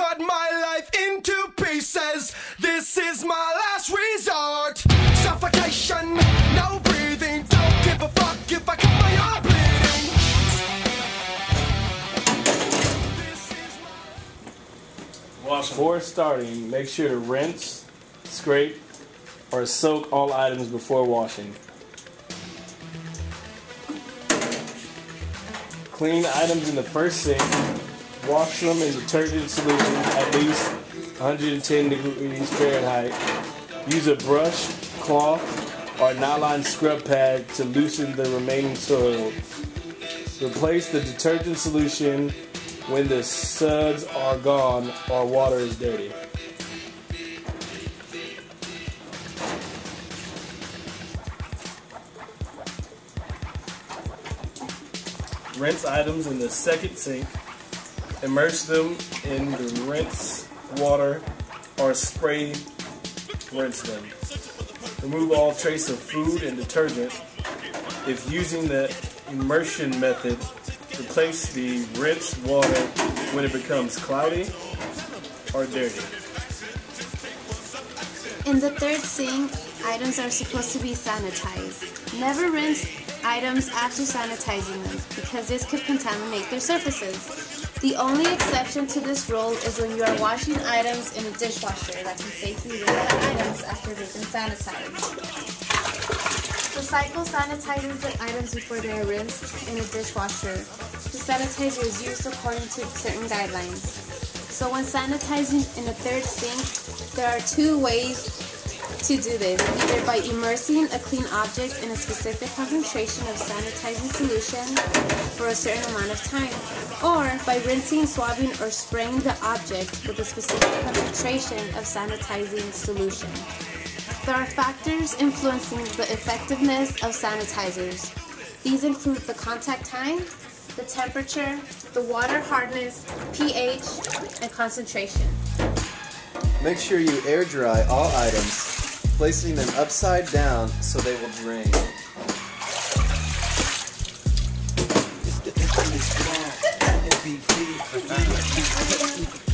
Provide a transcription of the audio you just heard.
cut my life into pieces. This is my last resort. Suffocation, no breathing. Don't give a fuck if I cut my arm bleeding. Before starting, make sure to rinse, scrape, or soak all items before washing. Clean items in the first sink. Wash them in detergent solution at least 110 degrees Fahrenheit. Use a brush, cloth, or nylon scrub pad to loosen the remaining soil. Replace the detergent solution when the suds are gone or water is dirty. Rinse items in the second sink. Immerse them in the rinse water or spray rinse them. Remove all trace of food and detergent. If using the immersion method, replace the rinse water when it becomes cloudy or dirty. In the third sink, items are supposed to be sanitized. Never rinse items after sanitizing them because this could contaminate their surfaces. The only exception to this rule is when you are washing items in a dishwasher that can safely rinse the items after they've been sanitized. The cycle sanitizes the items before they are rinsed in a dishwasher. The sanitizer is used according to certain guidelines. So when sanitizing in a third sink, there are two ways to do this, either by immersing a clean object in a specific concentration of sanitizing solution for a certain amount of time, or by rinsing, swabbing, or spraying the object with a specific concentration of sanitizing solution. There are factors influencing the effectiveness of sanitizers. These include the contact time, the temperature, the water hardness, pH, and concentration. Make sure you air dry all items, placing them upside down so they will drain. It's the MVP.